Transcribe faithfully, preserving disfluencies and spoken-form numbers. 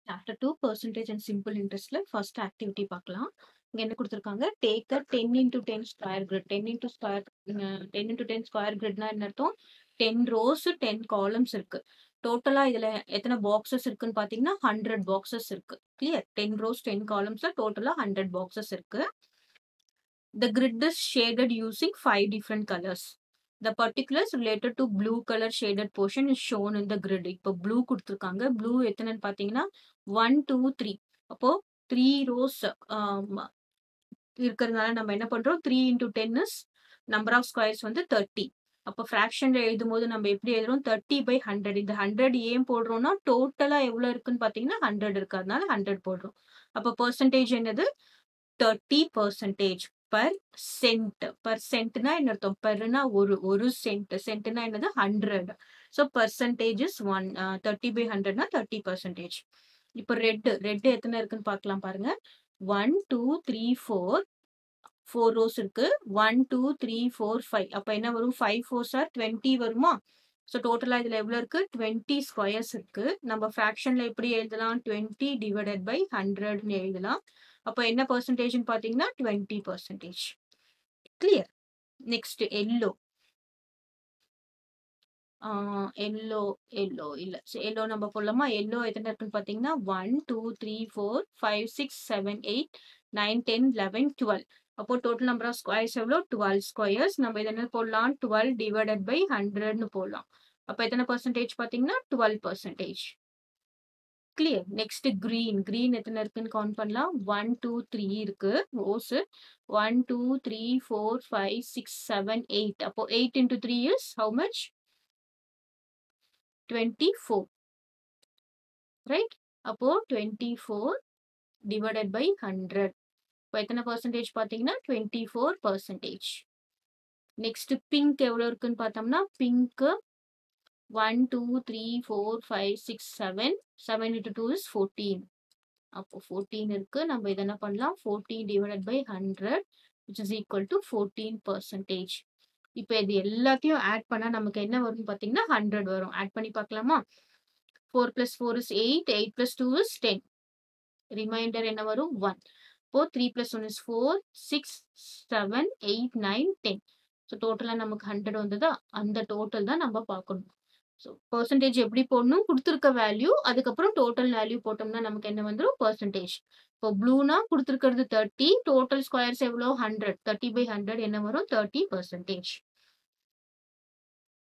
Chapter two percentage and simple interestல first activity பார்க்கலாம். இங்க என்ன குடுத்திருக்காங்க? Take a ten into ten square grid. ten into square a ten into ten square gridனா என்ன அர்த்தம்? ten rows, ten columns இருக்கு. டோட்டலா இதுல எத்தன பாக்ஸஸ் இருக்குன்னு பார்த்தீங்கன்னா, one hundred பாக்ஸஸ் இருக்கு. கிளியர்? ten rows, ten columnsல டோட்டலா one hundred பாக்ஸஸ் இருக்கு. The grid is shaded using five different colors. The particulars related to blue color shaded portion is shown in the grid. இப்போ blue குடுத்திருக்காங்க. Blue எத்தனைன்னு பார்த்தீங்கன்னா, one, two, three. அப்போ three rows ஆமா இருக்கிறதுனால நம்ம என்ன பண்றோம்? three into ten is number of squares வந்து thirty. அப்போ ஃபிராக்ஷன்ல எழுதும்போது நம்ம எப்படி எழுதுறோம்? thirty by one hundred. இந்த one hundred ஏன் போடுறோம்னா, டோட்டலா எவ்வளவு இருக்குன்னு பார்த்தீங்கன்னா, one hundred இருக்கு. அதனால one hundred போடுறோம். அப்போ பெர்சன்டேஜ் என்னது? thirty percentage per cent. Per centனா என்ன அர்த்தம்? பெர்னா ஒரு ஒரு சென்ட். சென்ட்னா என்னது? one hundred. So percentage is one uh, thirty by one hundred னா thirty percentage. இப்போ ரெட் ரெட் எத்தனை இருக்குன்னு பார்க்கலாம் பாருங்க. one, two, three, four. four rows இருக்கு. one, two, three, four, five. அப்ப என்ன வரும்? five fours are twenty வருமா? So டோட்டலா இதுல எவ்வளவு இருக்கு? twenty squares இருக்கு. நம்ம ஃபிராக்ஷன்ல எப்படி எழுதலாம்? twenty divided by one hundred ன்னு எழுதலாம். அப்ப என்ன பெர்சன்டேஜ்னு பாத்தீங்கன்னா twenty percentage. Clear? Next yellow. Yellow yellow இல்ல எல்லோ நம்ம போடலாமா? எல்லோ எத்தனை இருக்குன்னு பாத்தீங்கன்னா one, two, three, four, five, six, seven, eight, nine, ten, eleven, twelve. அப்போ டோட்டல் நம்பர் ஆஃப் ஸ்கொயர்ஸ் எவ்வளோ? twelve squares. நம்ம இதை என்ன போடலாம்? twelve divided by one hundred ன்னு போடலாம். அப்ப எத்தனை பெர்சன்டேஜ் பாத்தீங்கன்னா twelve percentage. Clear? Next green. Green எத்தனை இருக்குன்னு கவுண்ட் பண்ணலாம். one, two, three இருக்கு rows. one, two, three, four, five, six, seven, eight. அப்போ eight into three is how much? twenty-four. Right? அப்போ twenty-four divided by one hundred. இப்போ எத்தனை percentage பாத்தீங்கன்னா twenty-four percentage. Next pink எவ்வளவு இருக்குன்னு பார்த்தோம்னா pink one, two, three, four, five, six, seven. seven into two is fourteen. அப்போ fourteen இருக்கு. நம்ம இதை என்ன பண்ணலாம்? fourteen divided by one hundred which is equal to fourteen percentage. இப்போ இது எல்லாத்தையும் ஆட் பண்ணா நமக்கு என்ன வரும்னு பார்த்தீங்கன்னா one hundred வரும். ஆட் பண்ணி பார்க்கலாமா? four plus four is eight. eight plus two is ten. Remainder என்ன வரும்? one. இப்போ three plus one is four. six, seven, eight, nine, ten. So டோட்டலா நமக்கு one hundred வந்ததா? அந்த டோட்டல் தான் நம்ம பார்க்கணும். ஸோ பெர்சன்டேஜ் எப்படி போடணும்? கொடுத்துருக்க வேல்யூ அதுக்கப்புறம் டோட்டல் வேல்யூ போட்டோம்னா நமக்கு என்ன வந்துடும்? பெர்சன்டேஜ். இப்போ ப்ளூனா கொடுத்துருக்கிறது thirty. டோட்டல் ஸ்கொயர்ஸ் எவ்வளோ? one hundred. thirty by one hundred என்ன வரும்? thirty percentage.